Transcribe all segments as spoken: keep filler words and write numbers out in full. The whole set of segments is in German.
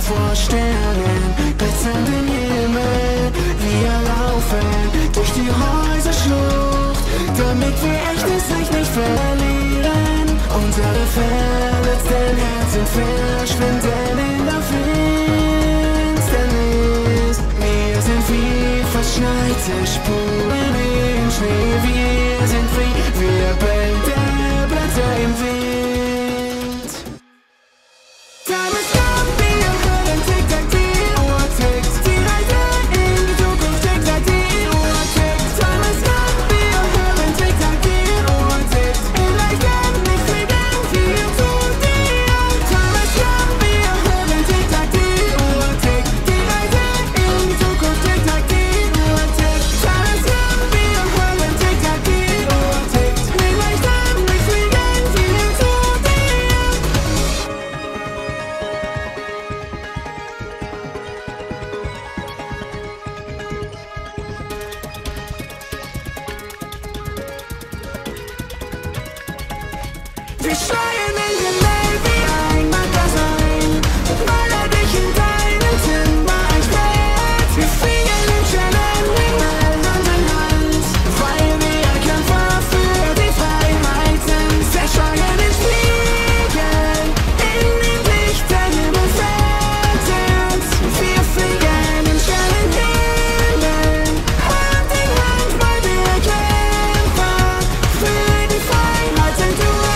vor Sternen, glitzernden Himmel. Wir laufen durch die Häuserschlucht, damit wir echtes Licht nicht verlieren. Unsere verletzten Herzen verschwinden in der Finsternis. Wir sind wie verschneite Spuren im Schnee. Wir sind wie wirbelnde Blätter im Wind. Time is gone, wir hören Tick-Tack, die Uhr tickt. Die Reise in die Zukunft, Tick-Tack, die Uhr tickt. Time is gone, wir hören Tick-Tack, die Uhr tickt. In leichten Lichtfliegen hier zu dir. Time is gone, wir hören Tick-Tack, die Uhr tickt. Die Reise in die Zukunft, Tick-Tack, die Uhr tickt. Time is gone, wir hören Tick-Tack, die Uhr tickt. In leichten Lichtfliegen hier zu dir. Wir schreien in den Himmel wie ein Magazin. Maler dich in deinem Zimmer ein Bett. Wir fliegen im schönen Himmel Hand in Hand, weil wir Kämpfer für die Freiheit sind. Zerschlagen den Spiegel in den dichten Himmel sind. Wir fliegen im schönen Himmel Hand in Hand, weil wir Kämpfer für die Freiheit sind. Du auch.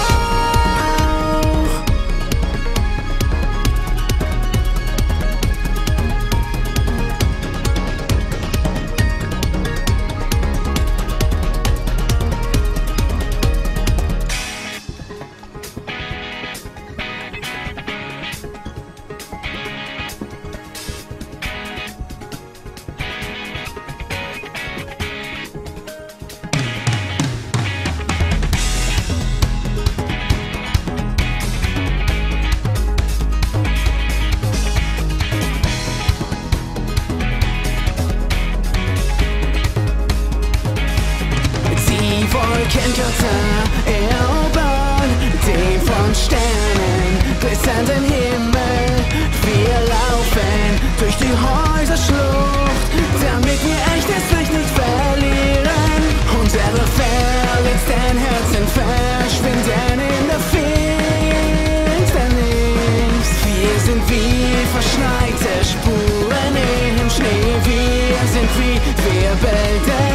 Die Wolkenkörper erobern den von Sternen glitzernden Himmel. Wir laufen durch die Häuserschlucht, damit wir echtes Licht nicht verlieren. Unsere verletzten Herzen verschwinden in der Finsternis. Wir sind wie verschneite Spuren im Schnee. Wir sind wie wirbelnde